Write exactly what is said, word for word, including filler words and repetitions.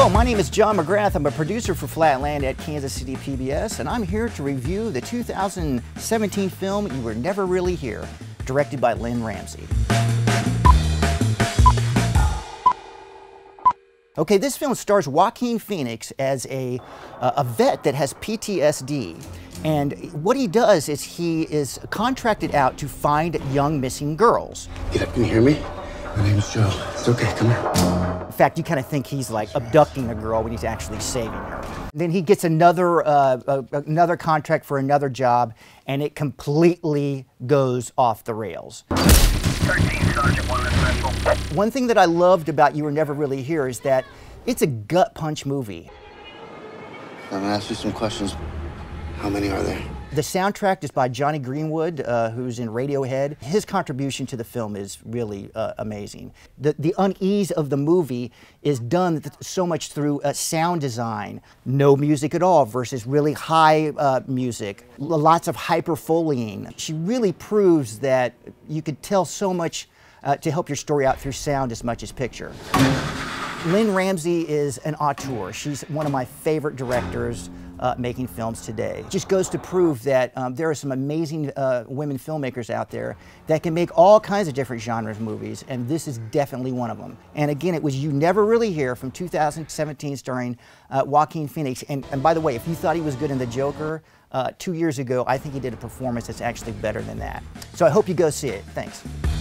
Hello, my name is John McGrath. I'm a producer for Flatland at Kansas City P B S, and I'm here to review the two thousand seventeen film You Were Never Really Here, directed by Lynne Ramsay. Okay, this film stars Joaquin Phoenix as a, uh, a vet that has P T S D. And what he does is he is contracted out to find young missing girls. Get up, can you hear me? My name's Joe. It's okay, come here. In fact, you kind of think he's like abducting a girl when he's actually saving her. Then he gets another, uh, uh, another contract for another job, and it completely goes off the rails. thirteen, Sergeant, one central. One thing that I loved about You Were Never Really Here is that it's a gut punch movie. I'm gonna ask you some questions. How many are there? The soundtrack is by Johnny Greenwood, uh, who's in Radiohead. His contribution to the film is really uh, amazing. The, the unease of the movie is done th so much through uh, sound design. No music at all versus really high uh, music. L lots of hyperfoleying. She really proves that you could tell so much uh, to help your story out through sound as much as picture. Lynne Ramsay is an auteur. She's one of my favorite directors uh, making films today. It just goes to prove that um, there are some amazing uh, women filmmakers out there that can make all kinds of different genres movies, and this is definitely one of them. And again, it was You Never Really Here from two thousand seventeen starring uh, Joaquin Phoenix. And, and by the way, if you thought he was good in The Joker uh, two years ago, I think he did a performance that's actually better than that. So I hope you go see it. Thanks.